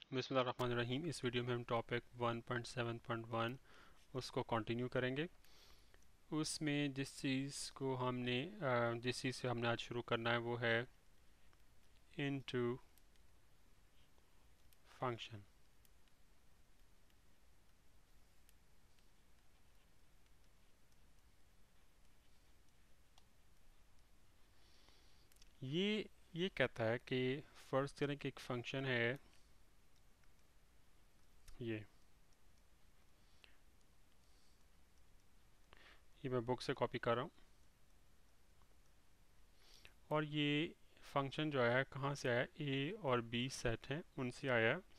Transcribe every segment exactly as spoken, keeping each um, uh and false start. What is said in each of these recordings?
बिस्मिल्लाहिर्रहमानिर्रहीम। इस वीडियो में हम topic one point seven point one उसको कंटिन्यू करेंगे। उसमें जिस चीज़ को हमने अ, जिस चीज़ से हमने आज शुरू करना है वो है इनटू फंक्शन। ये ये कहता है कि फ़र्ज़ करें कि एक फंक्शन है, ये ये मैं बुक से कॉपी कर रहा हूँ। और ये फंक्शन जो आया है कहाँ से आया? ए और बी सेट हैं उनसे आया है।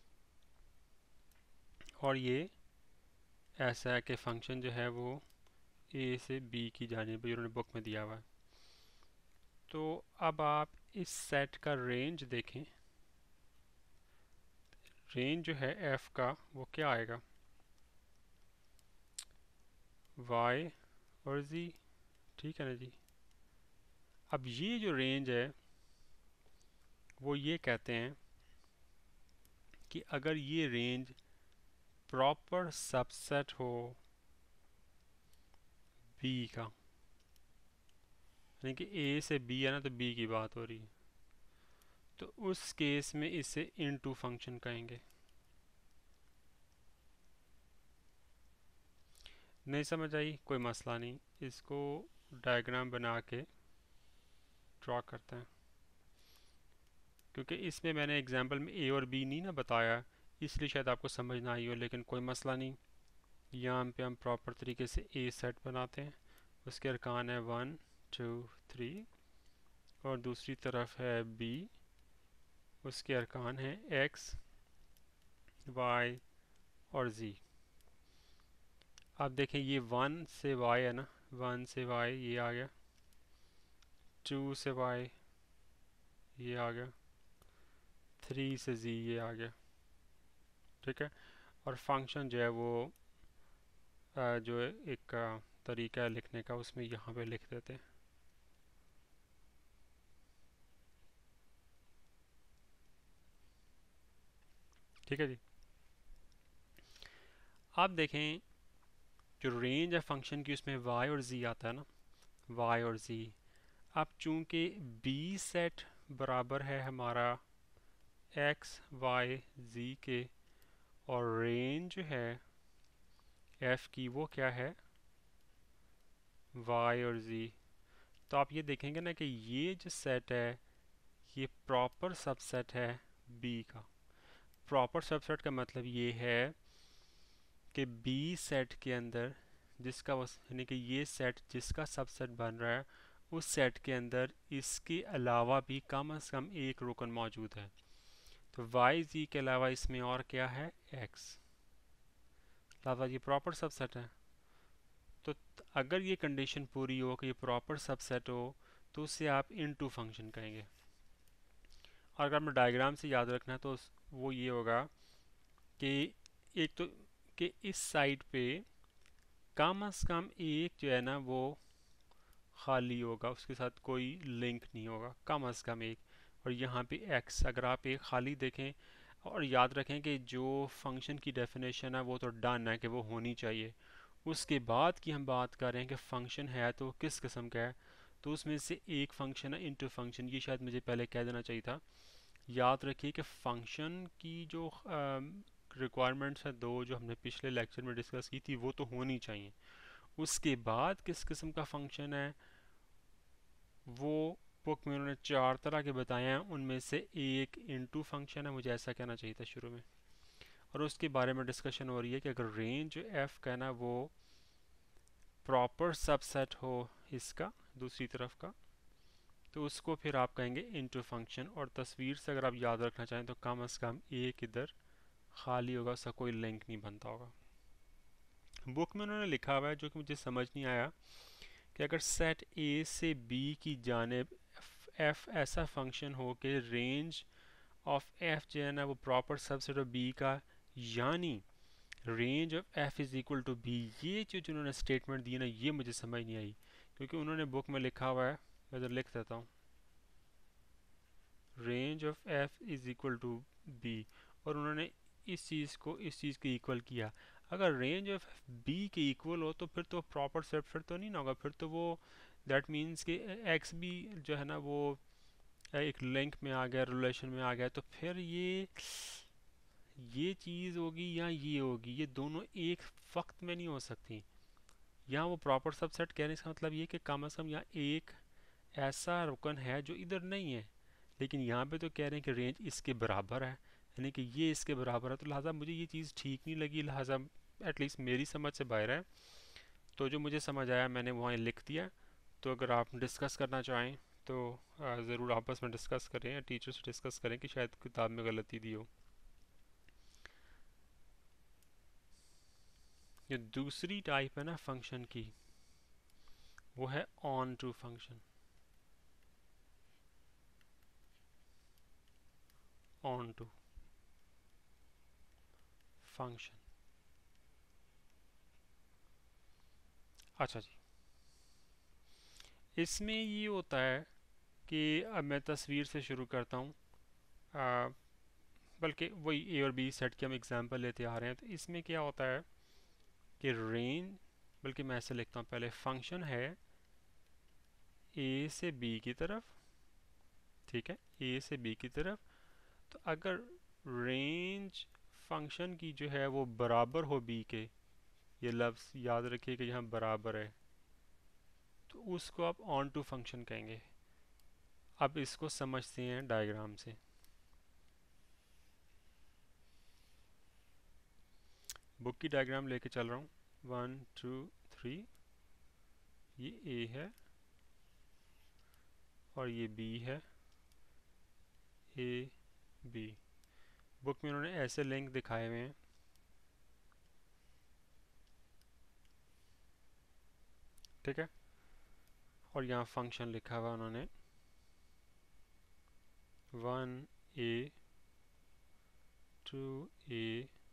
और ये ऐसा है कि फंक्शन जो है वो ए से बी की जानिब उन्होंने बुक में दिया हुआ है। तो अब आप इस सेट का रेंज देखें। रेंज जो है एफ का वो क्या आएगा? वाई और जी, ठीक है ना जी। अब ये जो रेंज है वो ये कहते हैं कि अगर ये रेंज प्रॉपर सबसेट हो बी का, यानी कि ए से बी है ना, तो बी की बात हो रही है, तो उस केस में इसे इनटू फंक्शन कहेंगे। नहीं समझ आई? कोई मसला नहीं, इसको डायग्राम बना के ड्रॉ करते हैं, क्योंकि इसमें मैंने एग्जांपल में ए और बी नहीं ना बताया, इसलिए शायद आपको समझ ना आई हो, लेकिन कोई मसला नहीं। यहाँ पे हम प्रॉपर तरीके से ए सेट बनाते हैं। उसके अरकान है वन टू थ्री, और दूसरी तरफ है बी, उसके अरकान हैं एक्स वाई और जी। अब देखें ये वन से वाई है ना, वन से वाई ये आ गया, टू से वाई ये आ गया, थ्री से जी ये आ गया, ठीक है। और फंक्शन जो है वो अ, जो है एक अ, तरीका है लिखने का, उसमें यहाँ पे लिख देते हैं, ठीक है जी। आप देखें जो रेंज है फंक्शन की उसमें वाई और जी आता है ना, वाई और जी। अब चूंकि बी सेट बराबर है हमारा एक्स वाई जी के, और रेंज है एफ की वो क्या है? वाई और जी। तो आप ये देखेंगे ना कि ये जो सेट है ये प्रॉपर सबसेट है बी का। प्रॉपर सबसेट का मतलब ये है कि बी सेट के अंदर जिसका वो, यानी कि ये सेट जिसका सबसेट बन रहा है उस सेट के अंदर इसके अलावा भी कम से कम एक रुकन मौजूद है। तो वाई जी के अलावा इसमें और क्या है? एक्स। लिहाजा ये प्रॉपर सबसेट है। तो अगर ये कंडीशन पूरी हो कि ये प्रॉपर सबसेट हो तो उसे आप इनटू फंक्शन कहेंगे। और अगर हमें डायग्राम से याद रखना है तो वो ये होगा कि एक तो कि इस साइड पे कम अज़ कम एक जो है ना वो खाली होगा, उसके साथ कोई लिंक नहीं होगा, कम अज़ कम एक। और यहाँ पे एक्स, अगर आप एक खाली देखें, और याद रखें कि जो फंक्शन की डेफिनेशन है वो तो डन है कि वो होनी चाहिए। उसके बाद की हम बात कर रहे हैं कि फंक्शन है तो किस किस्म का है, तो उसमें से एक फंक्शन है इनटू फंक्शन। ये शायद मुझे पहले कह देना चाहिए था। याद रखिए कि फंक्शन की जो रिक्वायरमेंट्स है दो, जो हमने पिछले लेक्चर में डिस्कस की थी, वो तो होनी चाहिए। उसके बाद किस किस्म का फंक्शन है वो बुक में उन्होंने चार तरह के बताए हैं, उनमें से एक इनटू फंक्शन है, मुझे ऐसा कहना चाहिए था शुरू में। और उसके बारे में डिस्कशन हो रही है कि अगर रेंज एफ का ना वो प्रॉपर सबसेट हो इसका, दूसरी तरफ का, तो उसको फिर आप कहेंगे इनटू फंक्शन। और तस्वीर से अगर आप याद रखना चाहें तो कम अज़ कम एक इधर खाली होगा, उसका कोई लिंक नहीं बनता होगा। बुक में उन्होंने लिखा हुआ है जो कि मुझे समझ नहीं आया, कि अगर सेट ए से बी की जानिब एफ ऐसा फंक्शन हो कि रेंज ऑफ एफ जो है ना वो प्रॉपर सबसेट ऑफ बी का, यानी range of F is equal to B, ये जो जिन्होंने स्टेटमेंट दी ना ये मुझे समझ नहीं आई। क्योंकि उन्होंने बुक में लिखा हुआ है, मैं इधर लिख देता हूँ, range of F is equal to B, और उन्होंने इस चीज़ को इस चीज़ के इक्वल किया। अगर रेंज ऑफ बी के इक्वल हो तो फिर तो प्रॉपर सबसेट तो नहीं ना होगा, फिर तो वो दैट मीन्स कि एक्स भी जो है ना वो एक लिंक में आ गया, रिलेशन में आ गया, तो फिर ये ये चीज़ होगी या ये होगी, ये दोनों एक वक्त में नहीं हो सकती। यहाँ वो प्रॉपर सबसेट कहने का मतलब ये कि कम अज़ कम यहाँ एक ऐसा रुकन है जो इधर नहीं है, लेकिन यहाँ पे तो कह रहे हैं कि रेंज इसके बराबर है, यानी कि ये इसके बराबर है, तो लिहाजा मुझे ये चीज़ ठीक नहीं लगी, लिहाजा एटलीस्ट मेरी समझ से बाहर है। तो जो मुझे समझ आया मैंने वहाँ लिख दिया। तो अगर आप डिस्कस करना चाहें तो ज़रूर आपस में डिस्कस करें या टीचर से डिस्कस करें कि शायद किताब में गलती दी हो। जो दूसरी टाइप है ना फंक्शन की, वो है onto function. Onto function. अच्छा जी, इसमें ये होता है कि अब मैं तस्वीर से शुरू करता हूँ, बल्कि वही ए और बी सेट की हम एग्जांपल लेते आ रहे हैं। तो इसमें क्या होता है कि रेंज, बल्कि मैं ऐसे लिखता हूँ पहले, फंक्शन है ए से बी की तरफ, ठीक है, ए से बी की तरफ। तो अगर रेंज फंक्शन की जो है वो बराबर हो बी के, ये लफ्ज़ याद रखिए कि यहाँ बराबर है, तो उसको आप ऑन टू फंक्शन कहेंगे। अब इसको समझते हैं डायग्राम से। बुक की डायग्राम लेके चल रहा हूँ, वन टू थ्री, ये ए है और ये बी है, ए बी। बुक में उन्होंने ऐसे लिंक दिखाए हुए हैं, ठीक है, और यहाँ फंक्शन लिखा हुआ उन्होंने one A, two A,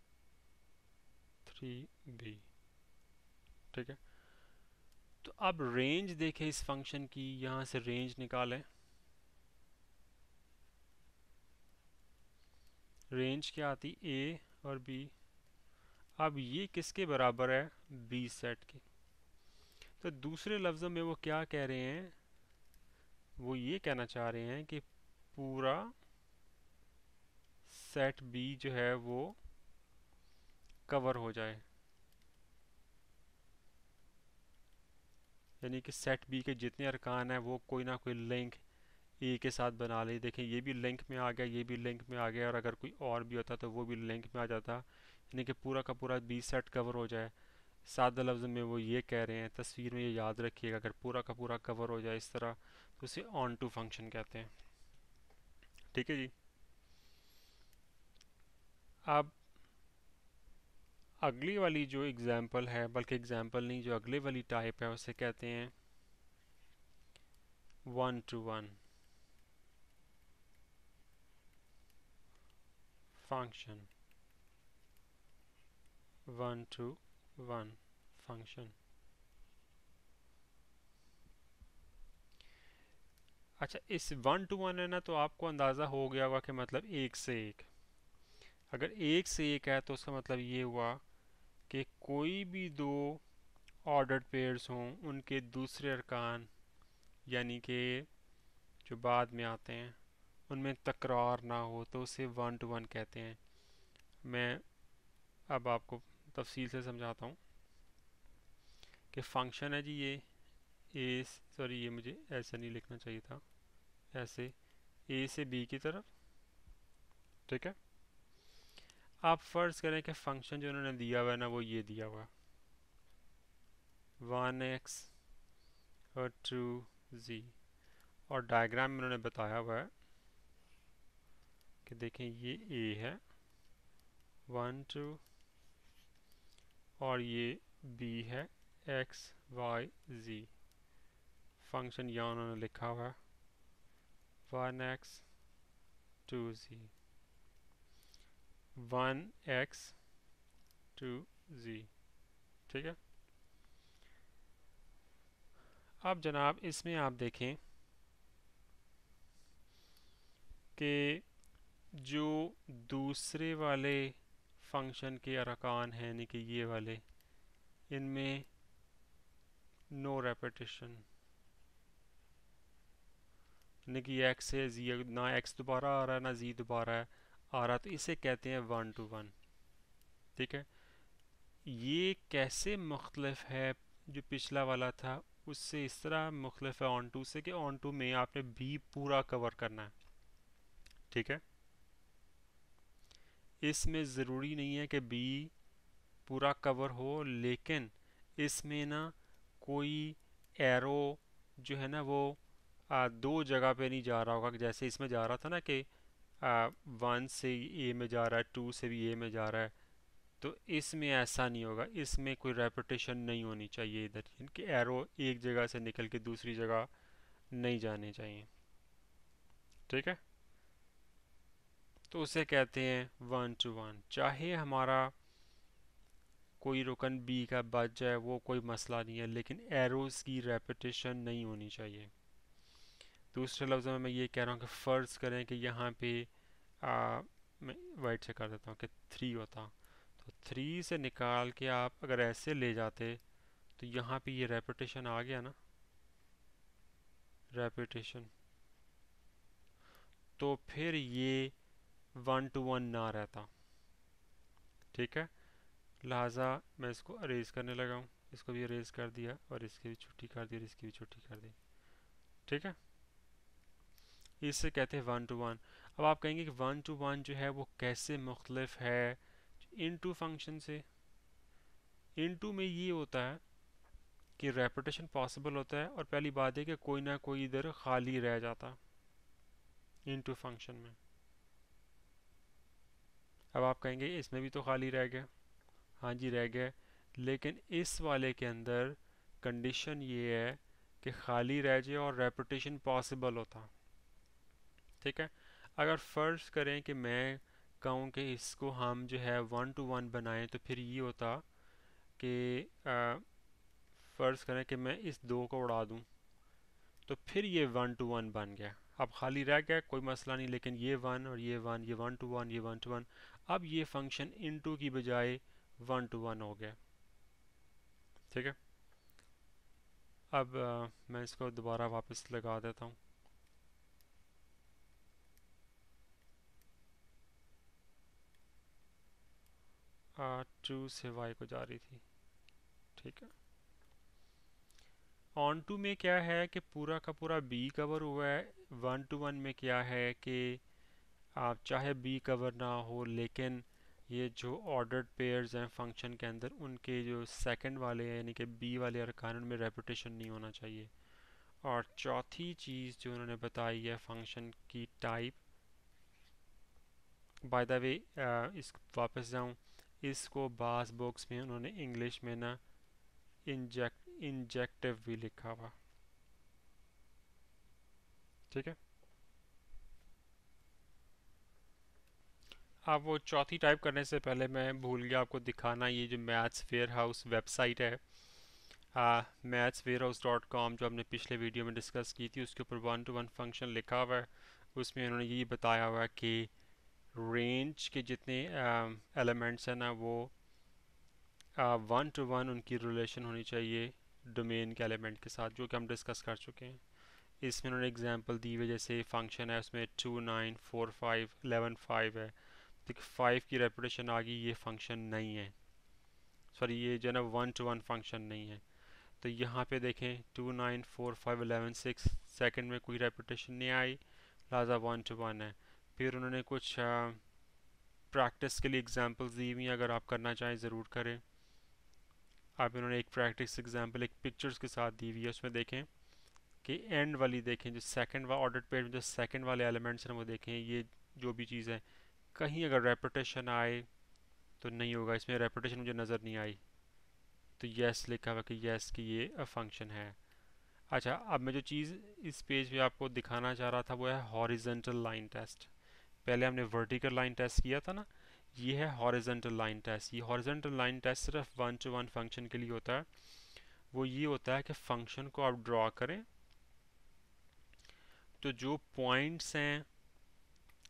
three B, ठीक है। तो अब रेंज देखें इस फंक्शन की, यहाँ से रेंज निकालें। रेंज क्या आती, ए और बी। अब ये किसके बराबर है, बी सेट के। तो दूसरे लफ्ज़ों में वो क्या कह रहे हैं, वो ये कहना चाह रहे हैं कि पूरा सेट बी जो है वो कवर हो जाए, यानी कि सेट बी के जितने अरकान हैं वो कोई ना कोई लिंक ए के साथ बना ले। देखें ये भी लिंक में आ गया, ये भी लिंक में आ गया, और अगर कोई और भी होता तो वो भी लिंक में आ जाता, यानी कि पूरा का पूरा बी सेट कवर हो जाए। सादा लफ्ज़ में वो ये कह रहे हैं, तस्वीर में ये याद रखिएगा, अगर पूरा का पूरा कवर हो जाए इस तरह तो उसे ऑन टू फंक्शन कहते हैं, ठीक है जी। अब अगली वाली जो एग्जांपल है, बल्कि एग्जांपल नहीं, जो अगले वाली टाइप है उसे कहते हैं one to one function. One to one function. अच्छा, इस वन टू वन है ना, तो आपको अंदाज़ा हो गया होगा कि मतलब एक से एक। अगर एक से एक है तो उसका मतलब ये हुआ कि कोई भी दो ऑर्डर्ड पेयर्स हों, उनके दूसरे अरकान यानी कि जो बाद में आते हैं उनमें तकरार ना हो तो उसे वन टू वन कहते हैं। मैं अब आपको तफसील से समझाता हूँ कि फंक्शन है जी ये ए, सॉरी ये मुझे ऐसे नहीं लिखना चाहिए था, ऐसे ए से बी की तरफ, ठीक है। आप फ़र्ज़ करें कि फ़ंक्शन जो उन्होंने दिया हुआ है ना वो ये दिया हुआ, वन एक्स और टू जी, और डायग्राम में उन्होंने बताया हुआ है कि देखें ये ए है, वन टू, और ये बी है, एक्स वाई जी। फंक्शन यहाँ उन्होंने लिखा हुआ है one X two G, one X two G, ठीक है। अब जनाब इसमें आप देखें कि जो दूसरे वाले फंक्शन के अरकान हैं यानी कि ये वाले, इनमें नो रेपिटेशन, यानी कि एक्स है जी, ना एक्स दोबारा आ रहा है ना जी दोबारा है आ रहा, तो इसे कहते हैं वन टू वन। ठीक है, ये कैसे मुख्तलिफ है जो पिछला वाला था उससे, इस तरह मुख्तलिफ है ऑन टू से कि ऑन टू में आपने बी पूरा कवर करना है। ठीक है, इसमें ज़रूरी नहीं है कि बी पूरा कवर हो, लेकिन इसमें ना कोई एरो जो है ना वो आ, दो जगह पे नहीं जा रहा होगा, जैसे इसमें जा रहा था ना कि वन से ए में जा रहा है, टू से भी ए में जा रहा है, तो इसमें ऐसा नहीं होगा, इसमें कोई रेपिटेशन नहीं होनी चाहिए इधर, इनके एरो एक जगह से निकल के दूसरी जगह नहीं जाने चाहिए। ठीक है, तो उसे कहते हैं वन टू वन। चाहे हमारा कोई रुकन बी का बच जाए वो कोई मसला नहीं है, लेकिन एरोज़ की रेपिटेशन नहीं होनी चाहिए। दूसरे लफ्ज़ों में मैं ये कह रहा हूँ कि फ़र्ज़ करें कि यहाँ पे आ, मैं वाइट से कर देता हूँ कि थ्री होता, तो थ्री से निकाल के आप अगर ऐसे ले जाते तो यहाँ पे ये रेपिटेशन आ गया ना, रेपिटेशन, तो फिर ये वन टू वन ना रहता। ठीक है, लिहाजा मैं इसको अरेज करने लगा हूँ, इसको भी अरेज कर दिया और इसकी भी छुट्टी कर दी और इसकी भी छुट्टी कर दी। ठीक है, इससे कहते हैं वन टू वन। अब आप कहेंगे कि वन टू वन जो है वो कैसे मुख्तलिफ है इन टू फंक्शन से। इन टू में ये होता है कि रेपिटेशन पॉसिबल होता है, और पहली बात है कि कोई ना कोई इधर खाली रह जाता इन टू फंक्शन में। अब आप कहेंगे इसमें भी तो खाली रह गया, हाँ जी रह गया, लेकिन इस वाले के अंदर कंडीशन ये है कि खाली रह जाए और रेपिटेशन पॉसिबल होता। ठीक है, अगर फ़र्ज़ करें कि मैं कहूँ कि इसको हम जो है वन टू वन बनाएं, तो फिर ये होता कि फ़र्ज़ करें कि मैं इस दो को उड़ा दूँ, तो फिर ये वन टू वन बन गया। अब खाली रह गया कोई मसला नहीं, लेकिन ये वन और ये वन, ये वन टू वन, ये वन टू वन, अब ये फंक्शन इन टू की बजाय वन टू वन हो गया। ठीक है, अब आ, मैं इसको दोबारा वापस लगा देता हूँ। टू से वाई को जा रही थी। ठीक है, ऑन टू में क्या है कि पूरा का पूरा बी कवर हुआ है। वन टू वन में क्या है कि आप चाहे बी कवर ना हो, लेकिन ये जो ऑर्डर्ड पेयर्स हैं फंक्शन के अंदर, उनके जो सेकंड वाले हैं यानी कि बी वाले अरकान, उनमें रेपिटेशन नहीं होना चाहिए। और चौथी चीज़ जो उन्होंने बताई है फंक्शन की टाइप, बाय द वे इस वापस जाऊँ, इसको बास बुक्स में उन्होंने इंग्लिश में ना इंजेक्ट इंजेक्टिव भी लिखा हुआ। ठीक है, आप वो चौथी टाइप करने से पहले मैं भूल गया आपको दिखाना, ये जो मैथ्स वेयर हाउस वेबसाइट है, maths warehouse dot com, जो हमने पिछले वीडियो में डिस्कस की थी, उसके ऊपर वन टू वन फंक्शन लिखा हुआ है। उसमें उन्होंने ये बताया हुआ है कि रेंज के जितने एलिमेंट्स हैं ना वो वन टू वन उनकी रिलेशन होनी चाहिए डोमेन के एलिमेंट के साथ, जो कि हम डिस्कस कर चुके हैं। इसमें उन्होंने एग्जांपल दी हुई, जैसे फंक्शन है उसमें two nine four five eleven five है, देखिए फाइव की रेपिटेशन आ गई, ये फंक्शन नहीं है, सॉरी ये जो है ना वन टू वन फंक्शन नहीं है। तो यहाँ पे देखें two nine four five eleven six, second में कोई रेपिटेशन नहीं आई, लिहाजा वन टू वन है। फिर उन्होंने कुछ प्रैक्टिस के लिए एग्जांपल्स दी हुई हैं, अगर आप करना चाहें ज़रूर करें। आप इन्होंने एक प्रैक्टिस एग्जांपल एक पिक्चर्स के साथ दी हुई है, उसमें देखें कि एंड वाली देखें, जो सेकंड वा ऑर्डर पेयर में जो सेकंड वाले एलिमेंट्स हैं वो देखें, ये जो भी चीज़ है कहीं अगर रेपिटेशन आए तो नहीं होगा, इसमें रेपिटेशन मुझे नज़र नहीं आई, तो यस लिखा हुआ कि यस कि ये अ फंक्शन है। अच्छा, अब मैं जो चीज़ इस पेज पे आपको दिखाना चाह रहा था वो है हॉरिजेंटल लाइन टेस्ट। पहले हमने वर्टिकल लाइन टेस्ट किया था ना, ये है हॉरिजेंटल लाइन टेस्ट। ये हॉरिजेंटल लाइन टेस्ट सिर्फ वन टू वन फंक्शन के लिए होता है। वो ये होता है कि फंक्शन को आप ड्रॉ करें, तो जो पॉइंट्स हैं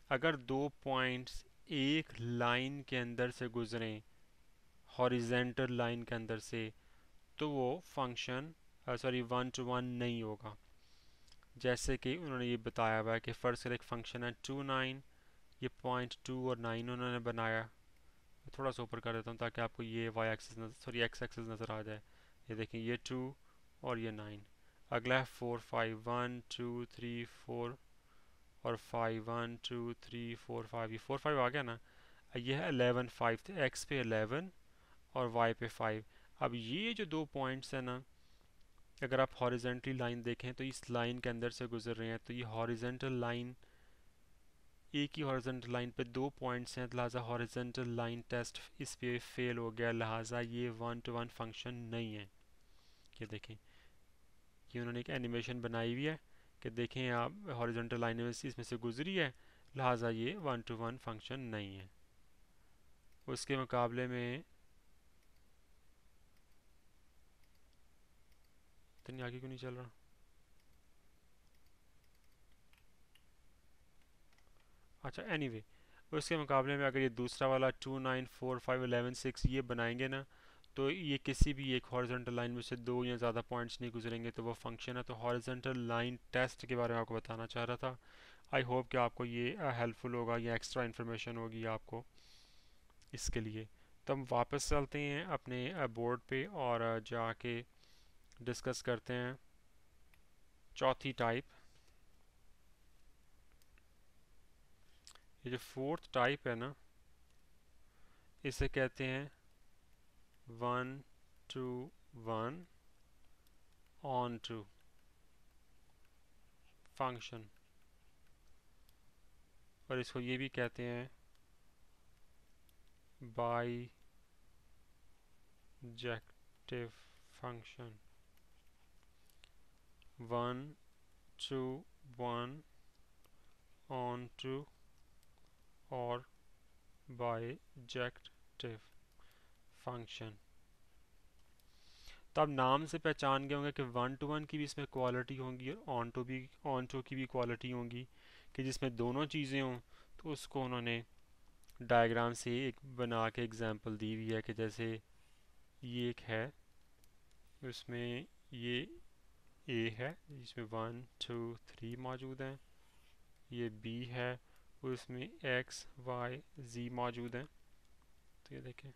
अगर दो पॉइंट्स एक लाइन के अंदर से गुजरें, हॉरिजेंटल लाइन के अंदर से, तो वो function sorry one to one नहीं होगा। जैसे कि उन्होंने ये बताया हुआ है कि फर्स्ट एक फंक्शन है टू नाइन, ये पॉइंट टू और नाइन उन्होंने बनाया। मैं थोड़ा सा ऊपर कर देता हूँ ताकि आपको ये Y axis sorry X axis नज़र आ जाए। ये देखें, ये टू और ये नाइन। अगला है four five, one two three four और five, one two three four five, ये फोर फाइव आ गया ना। ये है एलेवन फाइव, तो एक्स पे एलेवन और वाई पे फाइव। अब ये जो दो पॉइंट्स हैं ना, अगर आप हॉरिजेंटली लाइन देखें तो इस लाइन के अंदर से गुजर रहे हैं, तो ये हॉरिजेंटल लाइन, एक ही हॉरिजेंटल लाइन पे दो पॉइंट्स हैं, लिहाजा हॉरिजेंटल लाइन टेस्ट इस पे फेल हो गया, लिहाजा ये वन टू वन फंक्शन नहीं है। ये देखें, ये उन्होंने एक एनिमेशन बनाई हुई है कि देखें आप हॉरिजेंटल लाइन में इसमें से गुजरी है, लिहाजा ये वन टू वन फंक्शन नहीं है। उसके मुकाबले में इतनी आगे क्यों नहीं चल रहा? अच्छा, एनीवे anyway, उसके मुकाबले में अगर ये दूसरा वाला two nine four five eleven six ये बनाएंगे ना, तो ये किसी भी एक हॉरिजॉन्टल लाइन में से दो या ज़्यादा पॉइंट्स नहीं गुजरेंगे, तो वो फंक्शन है। तो हॉरिजॉन्टल लाइन टेस्ट के बारे में आपको बताना चाह रहा था। आई होप कि आपको ये हेल्पफुल होगा, ये एक्स्ट्रा इन्फॉर्मेशन होगी आपको इसके लिए। तो हम वापस चलते हैं अपने बोर्ड पे और जाके डिस्कस करते हैं चौथी टाइप। ये जो फोर्थ टाइप है ना, इसे कहते हैं one to one onto function, और इसको ये भी कहते हैं bijective function. One to one onto और बाईजेक्टिव फंक्शन। तो आप नाम से पहचान गए होंगे कि वन टू वन की भी इसमें क्वालिटी होंगी और ऑन टू भी ऑन टू की भी क्वालिटी होंगी, कि जिसमें दोनों चीज़ें हों। तो उसको उन्होंने डायग्राम से एक बना के एग्जांपल दी हुई है कि जैसे ये एक है, उसमें ये ए है जिसमें वन टू थ्री मौजूद हैं, ये बी है उसमें एक्स वाई जी मौजूद हैं। तो ये देखें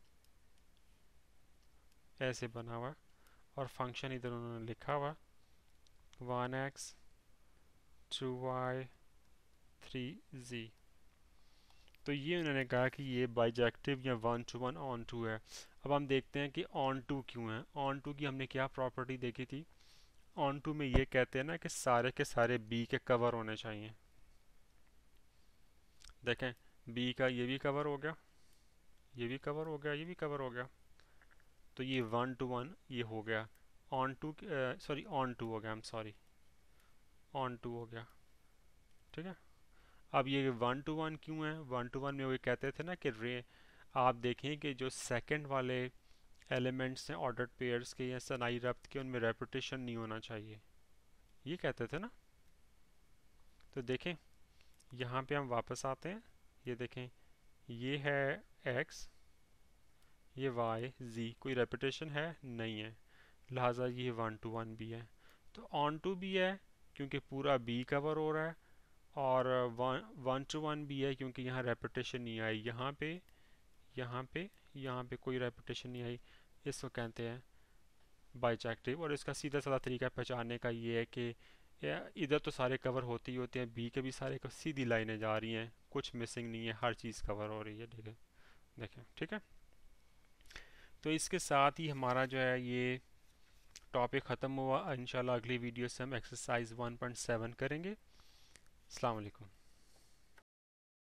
ऐसे बना हुआ, और फंक्शन इधर उन्होंने लिखा हुआ one X two Y three G. तो ये उन्होंने कहा कि ये बाईजेक्टिव या one to one onto है। अब हम देखते हैं कि ऑन टू क्यों है। ऑन टू की हमने क्या प्रॉपर्टी देखी थी? ऑन टू में ये कहते हैं ना कि सारे के सारे बी के कवर होने चाहिए। देखें, बी का ये भी कवर हो गया, ये भी कवर हो गया, ये भी कवर हो गया, तो ये वन टू वन ये हो गया। Onto sorry onto हो गया, I am sorry onto हो गया, ठीक है। अब ये वन टू वन क्यों है? वन टू वन में वो कहते थे ना कि रे आप देखें कि जो सेकंड वाले एलिमेंट्स हैं ऑर्डर्ड पेयर्स के या सनाई रब्त के, उनमें रेपिटेशन नहीं होना चाहिए, ये कहते थे ना। तो देखें यहाँ पे हम वापस आते हैं, ये देखें ये है x, ये y z, कोई रेपिटेशन है नहीं है, लिहाजा ये वन टू वन भी है। तो ऑन टू भी है क्योंकि पूरा b कवर हो रहा है, और वन वन टू वन भी है क्योंकि यहाँ रेपिटेशन नहीं आई, यहाँ पे यहाँ पे यहाँ पे कोई रेपिटेशन नहीं आई। इसको कहते हैं बाईजेक्टिव। और इसका सीधा साधा तरीका पहचानने का ये है कि इधर तो सारे कवर होते ही होते हैं, बी के भी सारे को सीधी लाइनें जा रही हैं, कुछ मिसिंग नहीं है, हर चीज़ कवर हो रही है। देखें देखें ठीक है। तो इसके साथ ही हमारा जो है ये टॉपिक ख़त्म हुआ। इंशाल्लाह अगली वीडियो से हम एक्सरसाइज वन पॉइंट सेवन करेंगे। अस्सलाम वालेकुम।